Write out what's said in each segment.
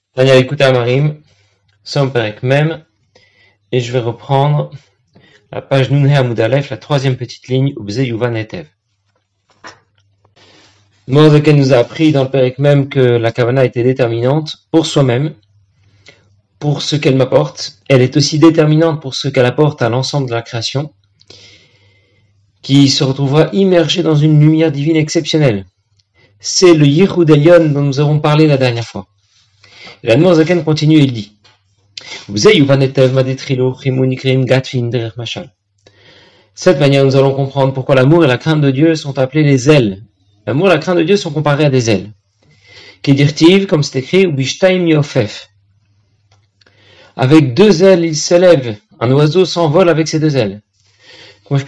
Daniel, écoutez Amarim, sommes Perek Mem, et je vais reprendre la page Nunhe Amud Aleph, la troisième petite ligne, Ubze Yuvan Etev. Mordekai nous a appris dans le Perek Mem que la Kavana était déterminante pour soi-même, pour ce qu'elle m'apporte. Elle est aussi déterminante pour ce qu'elle apporte à l'ensemble de la création, qui se retrouvera immergée dans une lumière divine exceptionnelle. C'est le Yichud Elyon dont nous avons parlé la dernière fois. L'Admor Zaken continue et il dit cette manière, nous allons comprendre pourquoi l'amour et la crainte de Dieu sont appelés les ailes. L'amour et la crainte de Dieu sont comparés à des ailes. Kedirtiv, comme c'est écrit, ou bishtaim yofef. Avec deux ailes, il s'élève. Un oiseau s'envole avec ses deux ailes. Comme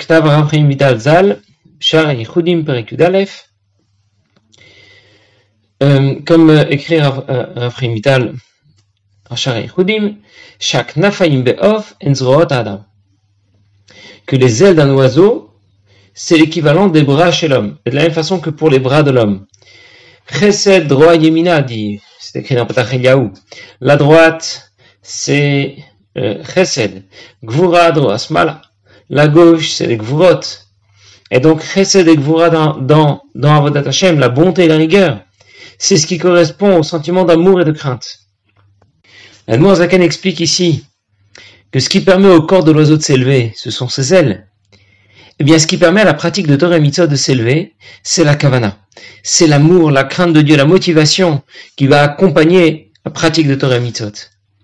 écrit Rav Chaim Vital en Sha'arei Yechudim, Shak nafaim be'of en zroot adam. Que les ailes d'un oiseau, c'est l'équivalent des bras chez l'homme, et de la même façon que pour les bras de l'homme. Chesed droit yemina, dit, c'est écrit dans Petach Eliyahu. La droite, c'est chesed, gvura droit smala. La gauche, c'est les gvurot. Et donc chesed et gvura dans Avodat Hashem, la bonté et la rigueur, c'est ce qui correspond au sentiment d'amour et de crainte. L'Admor Zaken explique ici que ce qui permet au corps de l'oiseau de s'élever, ce sont ses ailes. Eh bien, ce qui permet à la pratique de Torah et Mitzvot de s'élever, c'est la Kavana. C'est l'amour, la crainte de Dieu, la motivation qui va accompagner la pratique de Torah et Mitzvot.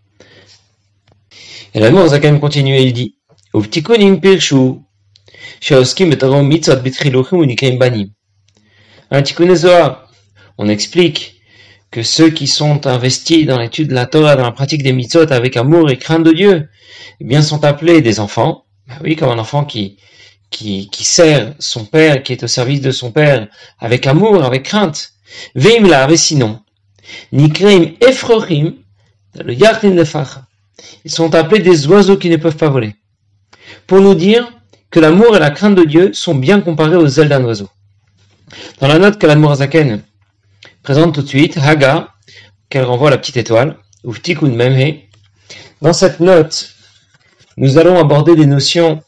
Et l'Admor Zaken continue et il dit Uvtikunim pirshu sheoskim b'Torah Mitzvot b'tchiluchim u'nikeim banim. Un Tikkun Zohar, on explique que ceux qui sont investis dans l'étude de la Torah, dans la pratique des mitzvot avec amour et crainte de Dieu, eh bien, sont appelés des enfants. Ben oui, comme un enfant qui sert son père, qui est au service de son père, avec amour, avec crainte. Veimla, mais sinon, nikreim efrochim, le yartin lefach. Ils sont appelés des oiseaux qui ne peuvent pas voler. Pour nous dire que l'amour et la crainte de Dieu sont bien comparés aux ailes d'un oiseau. Dans la note que l'Admor Zaken présente tout de suite, Haga, qu'elle renvoie à la petite étoile, ou Tikkun Memhe. Dans cette note, nous allons aborder des notions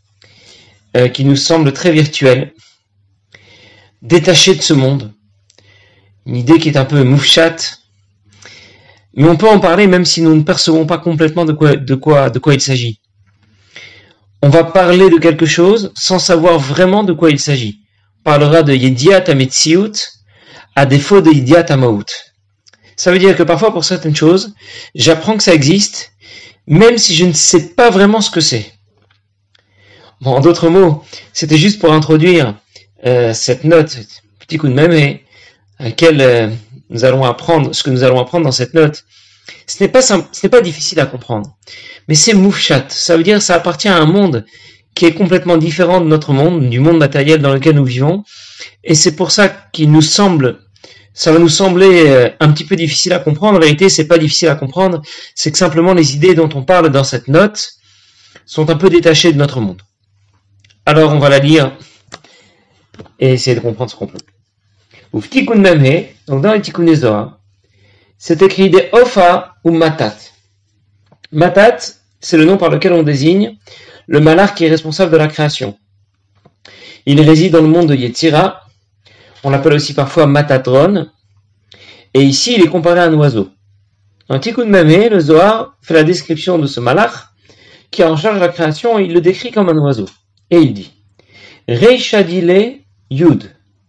qui nous semblent très virtuelles, détachées de ce monde. Une idée qui est un peu moufchat, mais on peut en parler même si nous ne percevons pas complètement de quoi il s'agit. On va parler de quelque chose sans savoir vraiment de quoi il s'agit. On parlera de Yediat Ametziut, à défaut de Idiat Amaout. Ça veut dire que parfois, pour certaines choses, j'apprends que ça existe, même si je ne sais pas vraiment ce que c'est. Bon, en d'autres mots, c'était juste pour introduire cette note, petit coup de même, à laquelle nous allons apprendre, ce que nous allons apprendre dans cette note. Ce n'est pas difficile à comprendre, mais c'est moufchat. Ça veut dire que ça appartient à un monde qui est complètement différent de notre monde, du monde matériel dans lequel nous vivons, et c'est pour ça ça va nous sembler un petit peu difficile à comprendre. En vérité, c'est pas difficile à comprendre, c'est que simplement les idées dont on parle dans cette note sont un peu détachées de notre monde. Alors on va la lire et essayer de comprendre ce qu'on peut. Ouf Tikkun Memhe, donc dans les Tikkun Zohar, c'est écrit des Ofa ou Matat. Matat, c'est le nom par lequel on désigne le malach qui est responsable de la création. Il réside dans le monde de Yetzira, on l'appelle aussi parfois Matatron, et ici il est comparé à un oiseau. Dans Tikkun Memhe, le Zohar fait la description de ce malach qui est en charge de la création et il le décrit comme un oiseau. Et il dit Reishadile Yud.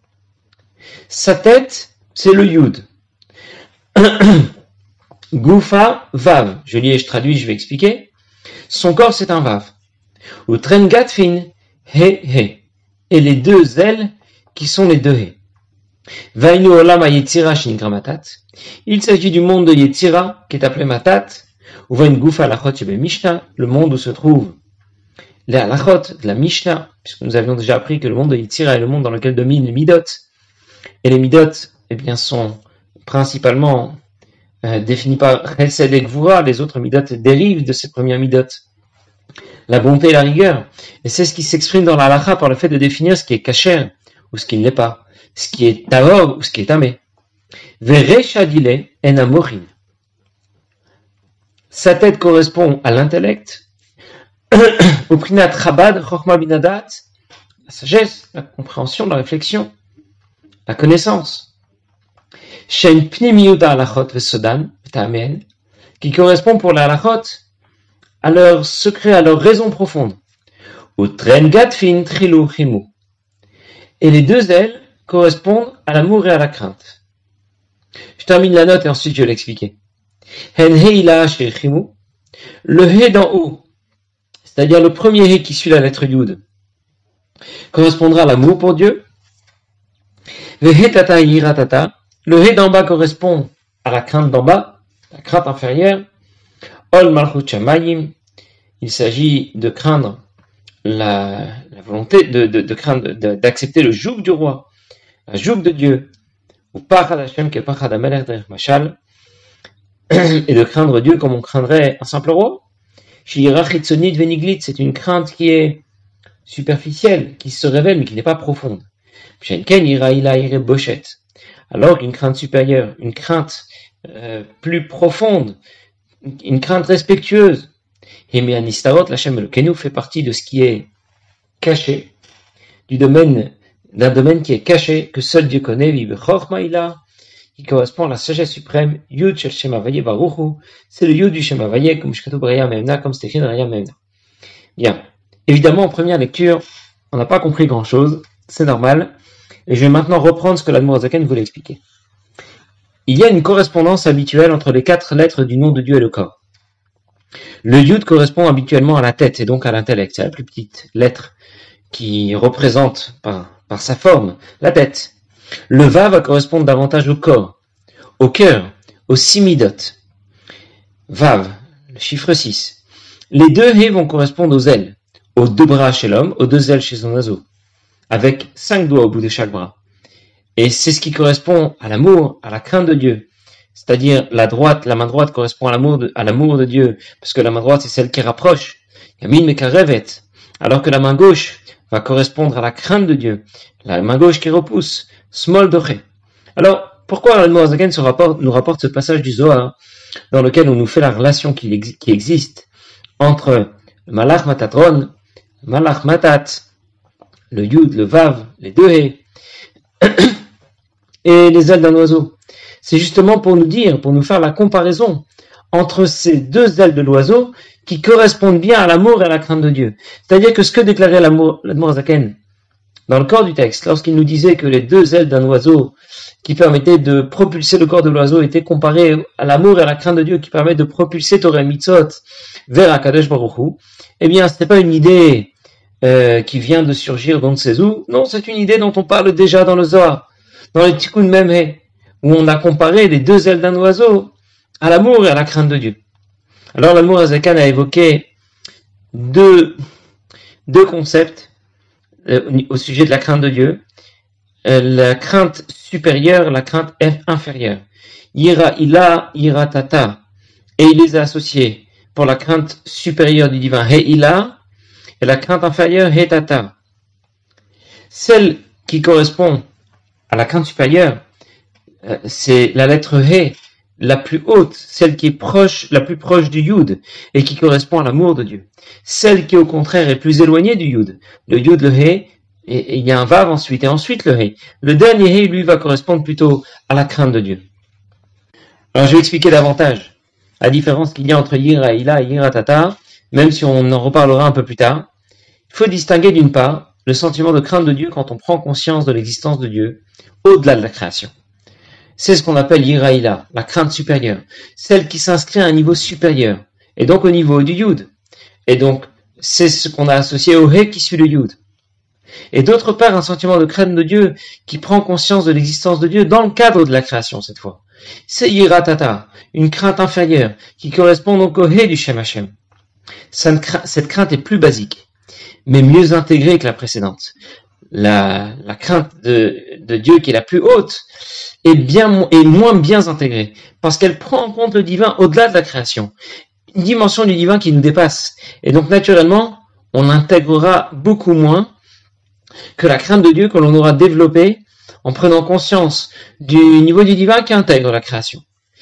Sa tête, c'est le Yud. Gufa Vav. Je lis et je traduis, je vais expliquer. Son corps, c'est un Vav. Ou Tren Gatfin He He. Et les deux ailes qui sont les deux He. Vainu Olam HaYetzira Shinikra Matat. Il s'agit du monde de Yetzira, qui est appelé Matat, ou Vain Gufa Lachot Shebe Mishnah, le monde où se trouvent les halachot de la Mishnah, puisque nous avions déjà appris que le monde de Yetzira est le monde dans lequel dominent les midot. Et les midot, eh bien, sont principalement définis par Chesed et Gvura. Les autres midot dérivent de cette première midot, la bonté et la rigueur. Et c'est ce qui s'exprime dans la halacha par le fait de définir ce qui est kasher ou ce qui ne l'est pas, ce qui est tahor ou ce qui est tamé. Vereshadile en amorin. Sa tête correspond à l'intellect, au prinat Chabad, Chochma Binadat, la sagesse, la compréhension, la réflexion, la connaissance. Shen Pnimiyuda Alachot Vesodan, Ta'amen, qui correspond pour la Alachot à leur secret, à leur raison profonde. Utren Gatfin Trilu Chimu. Et les deux ailes correspondent à l'amour et à la crainte. Je termine la note et ensuite je vais l'expliquer. Hen Heila Shir Chimu. Le He d'en haut, c'est-à-dire le premier He qui suit la lettre Yud, correspondra à l'amour pour Dieu. Vehetata Yiratata. Le He d'en bas correspond à la crainte d'en bas, la crainte inférieure. Ol Malchut Shamayim. Il s'agit de craindre la volonté de craindre, d'accepter le joug du roi, la joug de Dieu, ou Pachad Hashem ke Pachad HaMelech derech Mashal, et de craindre Dieu comme on craindrait un simple roi. Shira Chitzonit Veniglit, c'est une crainte qui est superficielle, qui se révèle mais qui n'est pas profonde. Shenken Ira Ila Ire Boshet, alors qu'une crainte supérieure, une crainte plus profonde, une crainte respectueuse, Hemi Anistarot, l'Hashem Elokenu fait partie de ce qui est caché, d'un domaine qui est caché, que seul Dieu connaît, Vibechor Maïla, qui correspond à la sagesse suprême, Yud Shel Shem Havaye Baruchu, c'est le Yud du Shem Havaye, comme Shkatu Raya Memna, comme c'est écrit dans Raya Memna. Bien. Évidemment, en première lecture, on n'a pas compris grand chose, c'est normal, et je vais maintenant reprendre ce que l'Admor Zaken voulait expliquer. Il y a une correspondance habituelle entre les 4 lettres du nom de Dieu et le corps. Le Yud correspond habituellement à la tête et donc à l'intellect. C'est la plus petite lettre qui représente par sa forme la tête. Le Vav va correspondre davantage au corps, au cœur, au simidot. Vav, le chiffre 6. Les 2 He vont correspondre aux ailes, aux 2 bras chez l'homme, aux 2 ailes chez son oiseau, avec 5 doigts au bout de chaque bras. Et c'est ce qui correspond à l'amour, à la crainte de Dieu. C'est-à-dire la main droite correspond à l'amour de Dieu, parce que la main droite c'est celle qui rapproche, Yamin Mekarevet, alors que la main gauche va correspondre à la crainte de Dieu, la main gauche qui repousse, Smol Doché. Alors, pourquoi l'Admor Zaken nous rapporte ce passage du Zohar, dans lequel on nous fait la relation qui existe entre le Malach Matatron, le Malach Matat, le Yud, le Vav, les 2 He, et les ailes d'un oiseau. C'est justement pour nous faire la comparaison entre ces 2 ailes de l'oiseau qui correspondent bien à l'amour et à la crainte de Dieu. C'est-à-dire que ce que déclarait l'Admor Zaken dans le corps du texte, lorsqu'il nous disait que les 2 ailes d'un oiseau qui permettaient de propulser le corps de l'oiseau étaient comparées à l'amour et à la crainte de Dieu qui permettent de propulser Torah Mitzot vers Akadosh Baruch Hu, eh bien, ce n'est pas une idée qui vient de surgir d'on ne sait où. Non, c'est une idée dont on parle déjà dans le Zohar, dans les Tikkun Memhe, où on a comparé les 2 ailes d'un oiseau à l'amour et à la crainte de Dieu. Alors l'Admor Zaken a évoqué deux concepts au sujet de la crainte de Dieu, la crainte supérieure, la crainte inférieure. Yira ila, yira tata, et il les a associés pour la crainte supérieure du divin, he ila, et la crainte inférieure, he tata. Celle qui correspond à la crainte supérieure, c'est la lettre He, la plus haute, celle qui est la plus proche du Yud, et qui correspond à l'amour de Dieu. Celle qui, au contraire, est plus éloignée du Yud. Le Yud, le He, et il y a un Vav ensuite, et ensuite le He. Le dernier He, lui, va correspondre plutôt à la crainte de Dieu. Alors, je vais expliquer davantage la différence qu'il y a entre Yira Ila et Yira Tata, même si on en reparlera un peu plus tard. Il faut distinguer d'une part le sentiment de crainte de Dieu quand on prend conscience de l'existence de Dieu au-delà de la création. C'est ce qu'on appelle Yiraïla, la crainte supérieure, celle qui s'inscrit à un niveau supérieur, et donc au niveau du Yud. Et donc, c'est ce qu'on a associé au He qui suit le Yud. Et d'autre part, un sentiment de crainte de Dieu qui prend conscience de l'existence de Dieu dans le cadre de la création, cette fois. C'est Yiratata, une crainte inférieure, qui correspond donc au He du Shem Hashem. Cette crainte est plus basique, mais mieux intégrée que la précédente. La crainte de Dieu qui est la plus haute est moins bien intégrée, parce qu'elle prend en compte le divin au-delà de la création, une dimension du divin qui nous dépasse. Et donc naturellement, on intégrera beaucoup moins que la crainte de Dieu que l'on aura développée en prenant conscience du niveau du divin qui intègre la création.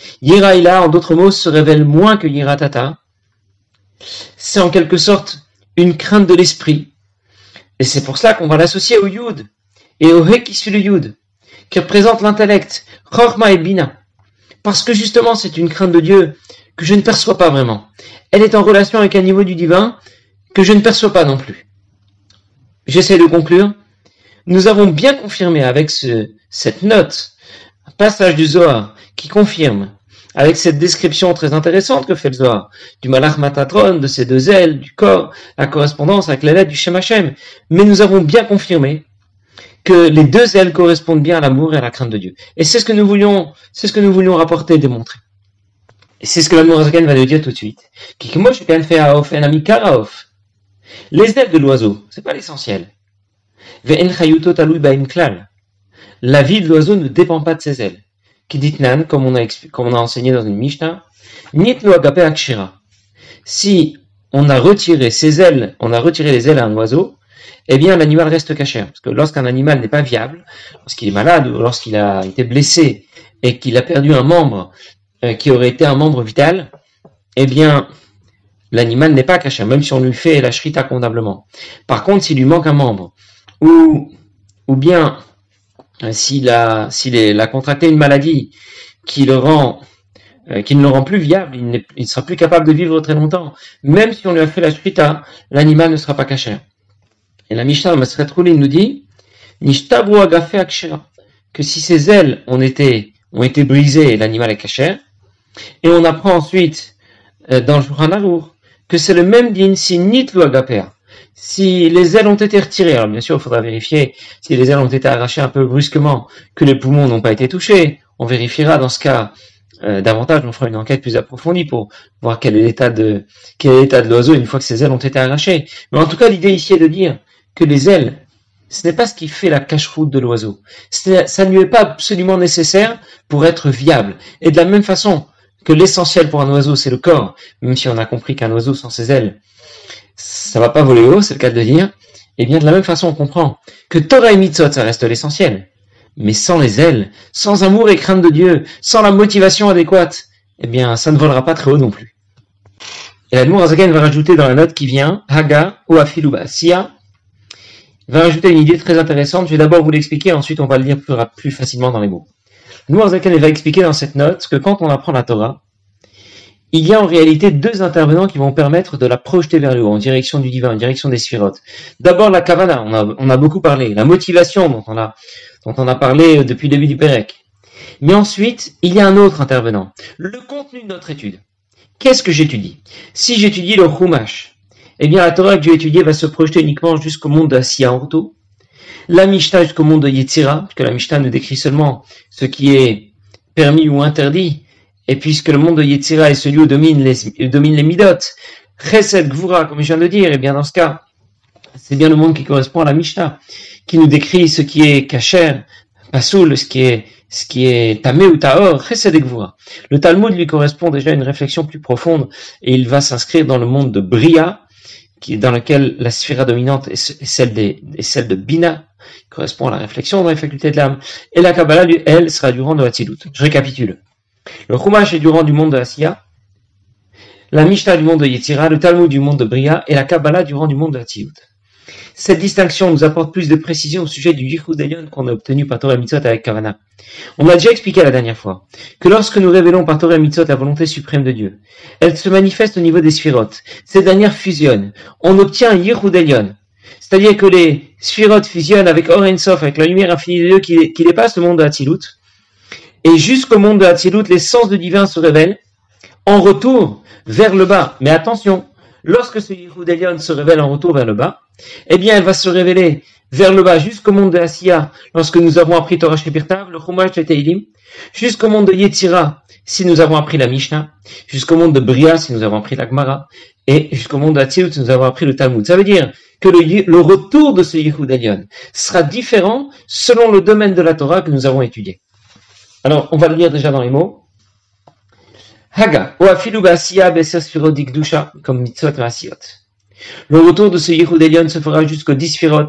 Yiraïla, en d'autres mots, se révèle moins que Yiratata. C'est en quelque sorte une crainte de l'esprit. Et c'est pour cela qu'on va l'associer au Yud et au He qui suit le Yud, qui représente l'intellect, Chorma et Bina. Parce que justement, c'est une crainte de Dieu que je ne perçois pas vraiment. Elle est en relation avec un niveau du divin que je ne perçois pas non plus. J'essaie de conclure. Nous avons bien confirmé avec cette note, un passage du Zohar qui confirme, avec cette description très intéressante que fait le Zohar, du Malach Matatron, de ses deux ailes, du corps, la correspondance avec les lettres du Shem Hashem. Mais nous avons bien confirmé que les deux ailes correspondent bien à l'amour et à la crainte de Dieu. Et c'est ce que nous voulions rapporter et démontrer. Et c'est ce que l'amour Azaken va nous dire tout de suite. Les ailes de l'oiseau, c'est pas l'essentiel. La vie de l'oiseau ne dépend pas de ses ailes. Kiditnan, comme on a enseigné dans une Mishnah, nitnu agape akshira. Si on a retiré les ailes à un oiseau, eh bien l'animal reste caché. Parce que lorsqu'un animal n'est pas viable, lorsqu'il est malade ou lorsqu'il a été blessé et qu'il a perdu un membre qui aurait été un membre vital, eh bien l'animal n'est pas caché, même si on lui fait la shrita convenablement. Par contre, s'il lui manque un membre, ou bien s'il a contracté une maladie qui ne le rend plus viable, il ne sera plus capable de vivre très longtemps. Même si on lui a fait la shrita, l'animal ne sera pas caché. Et la Mishnah Masret Roulin nous dit Nishtabru agafe akshera, que si ses ailes ont été brisées, l'animal est caché. Et on apprend ensuite dans le Shulchan Aruch que c'est le même din si nitlu agapea. Si les ailes ont été retirées, alors bien sûr il faudra vérifier si les ailes ont été arrachées un peu brusquement, que les poumons n'ont pas été touchés. On vérifiera dans ce cas davantage, on fera une enquête plus approfondie pour voir quel est l'état de l'oiseau une fois que ses ailes ont été arrachées. Mais en tout cas, l'idée ici est de dire que les ailes, ce n'est pas ce qui fait la cache-route de l'oiseau. Ça ne lui est pas absolument nécessaire pour être viable. Et de la même façon que l'essentiel pour un oiseau, c'est le corps, même si on a compris qu'un oiseau sans ses ailes, ça va pas voler haut, c'est le cas de le dire, et bien de la même façon on comprend que Torah et Mitzvot, ça reste l'essentiel. Mais sans les ailes, sans amour et crainte de Dieu, sans la motivation adéquate, eh bien ça ne volera pas très haut non plus. Et l'Admour Azaken va rajouter dans la note qui vient, Haga ou Afiluba Sia, va rajouter une idée très intéressante. Je vais d'abord vous l'expliquer, ensuite on va le lire plus facilement dans les mots. L'Admour Azaken va expliquer dans cette note que quand on apprend la Torah, il y a en réalité deux intervenants qui vont permettre de la projeter vers le haut, en direction du divin, en direction des sphirotes. D'abord la kavana, on a beaucoup parlé, la motivation dont on a parlé depuis le début du Pérec. Mais ensuite, il y a un autre intervenant, le contenu de notre étude. Qu'est-ce que j'étudie? Si j'étudie le Chumash, eh bien la Torah que j'ai étudiée va se projeter uniquement jusqu'au monde de Asiya Orto, la Mishnah jusqu'au monde de Yetzira, puisque la Mishnah nous décrit seulement ce qui est permis ou interdit, et puisque le monde de Yetzira est celui où domine les Midot, Chesed, Gvura, comme je viens de le dire, et bien dans ce cas, c'est bien le monde qui correspond à la Mishnah, qui nous décrit ce qui est kasher, pasoul, ce qui est tamé ou tahor, Chesed et Gvura. Le Talmud lui correspond déjà à une réflexion plus profonde, et il va s'inscrire dans le monde de Bria, dans lequel la sphira dominante est celle de Bina, qui correspond à la réflexion dans les facultés de l'âme, et la Kabbalah, elle, sera du rang de Hatzilut. Je récapitule. Le Chumash est du rang du monde de Asiya, la Mishnah du monde de Yetzira, le Talmud du monde de Bria et la Kabbalah du rang du monde de Hatzilut. Cette distinction nous apporte plus de précision au sujet du Yichud Elyon qu'on a obtenu par Torah et Mitzvot avec Kavana. On a déjà expliqué la dernière fois que lorsque nous révélons par Torah et Mitzvot la volonté suprême de Dieu, elle se manifeste au niveau des sphirotes. Ces dernières fusionnent. On obtient un Yichud Elyon. C'est-à-dire que les sphirotes fusionnent avec Or Ein Sof, avec la lumière infinie de Dieu qui dépasse le monde de Hatzilut. Et jusqu'au monde de Hatzilut, l'essence de divin se révèle en retour vers le bas. Mais attention, lorsque ce Yichud Elyon se révèle en retour vers le bas, eh bien elle va se révéler vers le bas jusqu'au monde de Asiya, lorsque nous avons appris Torah Shepirtav, le Chumash et Teilim, jusqu'au monde de Yetzira, si nous avons appris la Mishnah, jusqu'au monde de Bria, si nous avons appris la Gemara, et jusqu'au monde de Hatzilut, si nous avons appris le Talmud. Ça veut dire que le retour de ce Yichud Elyon sera différent selon le domaine de la Torah que nous avons étudié. Alors, on va le lire déjà dans les mots. Haga, ou afilu ba'asiya be'ser sfirot dikdusha, comme mitzvot ma'asiyot. Le retour de ce Yichud Elyon se fera jusqu'aux 10 sfirot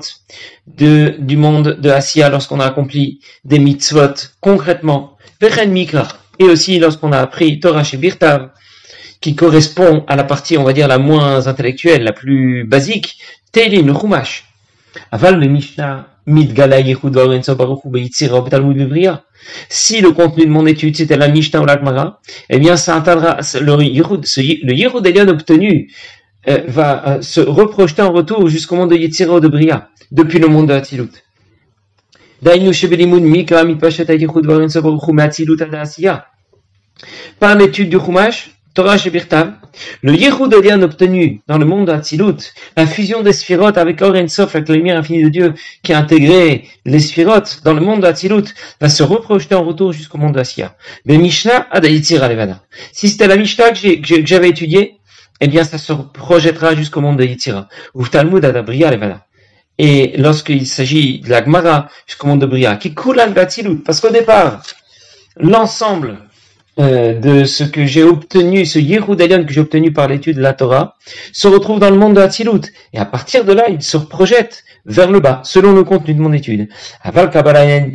du monde de Asiya lorsqu'on a accompli des mitzvot concrètement. Vechen mikra, et aussi lorsqu'on a appris Torah chez Birtav, qui correspond à la partie, on va dire, la moins intellectuelle, la plus basique, Teilim, le Chumash. Aval le Mishnah, Mitgala Yehud Va'oren So Baruch Hu Beyitzira Betalmud Bebria. Si le contenu de mon étude c'était la Mishnah ou la Gemara, eh bien ça atteindra le Yehud Elion obtenu va se reprojeter en retour jusqu'au monde de Yetzira ou de Bria, depuis le monde de Hatzilut. Dainu Shebelimud Mikra Mitpashet Yehud Va'oren So Baruch Hu Mehatzilut Ad Asiya. Par l'étude du Chumash, Torah chez Birtav, le Yehud Elion obtenu dans le monde de Hatzilut, la fusion des Sphirot avec Or Ein Sof, avec la lumière infinie de Dieu, qui a intégré les Sphirot dans le monde de Hatzilut, va se reprojeter en retour jusqu'au monde de Asiya. Mais Mishnah ad Yitzira Levada. Si c'était la Mishnah que j'avais étudiée, eh bien ça se projettera jusqu'au monde de Yitzira. Ou Talmud ad Bria Levada. Et lorsqu'il s'agit de la Gemara jusqu'au monde de Bria, qui coule al Hatzilut, parce qu'au départ, l'ensemble de ce que j'ai obtenu, ce Yehud Elion que j'ai obtenu par l'étude de la Torah, se retrouve dans le monde de Hatzilut. Et à partir de là, il se projette vers le bas, selon le contenu de mon étude. La Kabbalah, elle,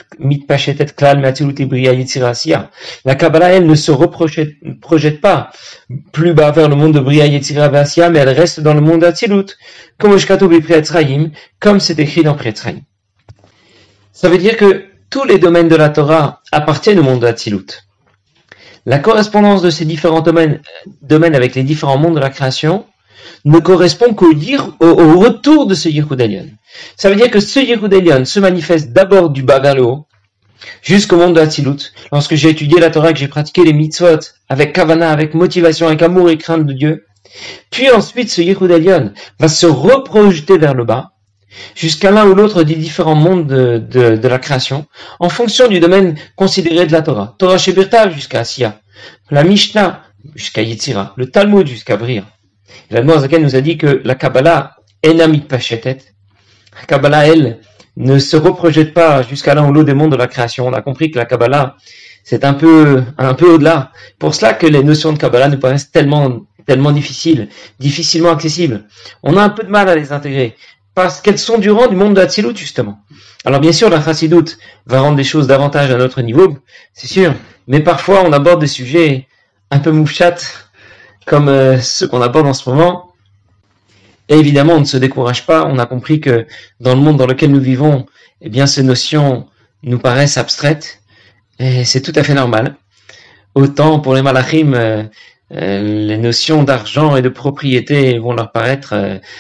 ne se projette pas plus bas vers le monde de Bria Yetzira Asiya, mais elle reste dans le monde de Hatzilut, comme c'est écrit dans Pri Etzraïm. Ça veut dire que tous les domaines de la Torah appartiennent au monde de Hatzilut. La correspondance de ces différents domaines avec les différents mondes de la création ne correspond qu'au retour de ce Yehud Elion. Ça veut dire que ce Yehud Elion se manifeste d'abord du bas vers le haut, jusqu'au monde de Hatzilut. Lorsque j'ai étudié la Torah, que j'ai pratiqué les mitzvot avec kavana, avec motivation, avec amour et crainte de Dieu, puis ensuite ce Yehud Elion va se reprojeter vers le bas, jusqu'à l'un ou l'autre des différents mondes de la création, en fonction du domaine considéré de la Torah. Torah chez Birtav jusqu'à Asiya, la Mishnah jusqu'à Yetzira, le Talmud jusqu'à Bria. L'Admor Zaken nous a dit que la Kabbalah enamit pachetet. La Kabbalah, elle, ne se reprojette pas jusqu'à l'un ou l'autre des mondes de la création. On a compris que la Kabbalah, c'est un peu au-delà. Pour cela que les notions de Kabbalah nous paraissent tellement difficilement accessibles. On a un peu de mal à les intégrer, parce qu'elles sont du rang du monde de Hatzilut, justement. Alors bien sûr, la Chassidut va rendre les choses davantage à notre niveau, c'est sûr, mais parfois on aborde des sujets un peu moufchat, comme ceux qu'on aborde en ce moment, et évidemment on ne se décourage pas. On a compris que dans le monde dans lequel nous vivons, eh bien ces notions nous paraissent abstraites, et c'est tout à fait normal. Autant pour les malachim, les notions d'argent et de propriété vont leur paraître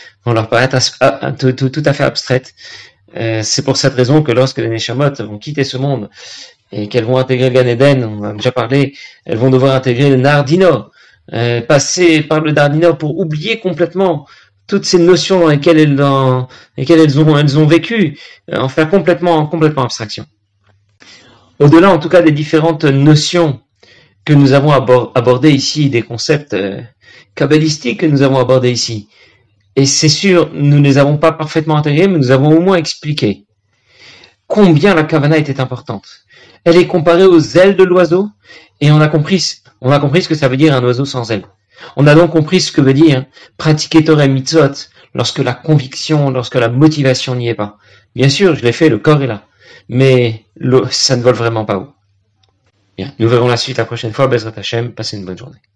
tout à fait abstraites. C'est pour cette raison que lorsque les Neshamot vont quitter ce monde et qu'elles vont intégrer le Gan Eden, on en a déjà parlé, elles vont devoir intégrer le Nardino, passer par le Nardino pour oublier complètement toutes ces notions dans lesquelles elles ont vécu, en faire complètement abstraction. Au-delà, en tout cas, des différentes notions que nous avons abordées ici, des concepts kabbalistiques que nous avons abordés ici, et c'est sûr, nous ne les avons pas parfaitement intégrés, mais nous avons au moins expliqué combien la kavana était importante. Elle est comparée aux ailes de l'oiseau, et on a compris ce que ça veut dire un oiseau sans ailes. On a donc compris ce que veut dire pratiquer Torah et Mitzvot lorsque la conviction, lorsque la motivation n'y est pas. Bien sûr, je l'ai fait, le corps est là, mais ça ne vole vraiment pas haut. Bien, nous verrons la suite la prochaine fois. Bezrat Hashem, passez une bonne journée.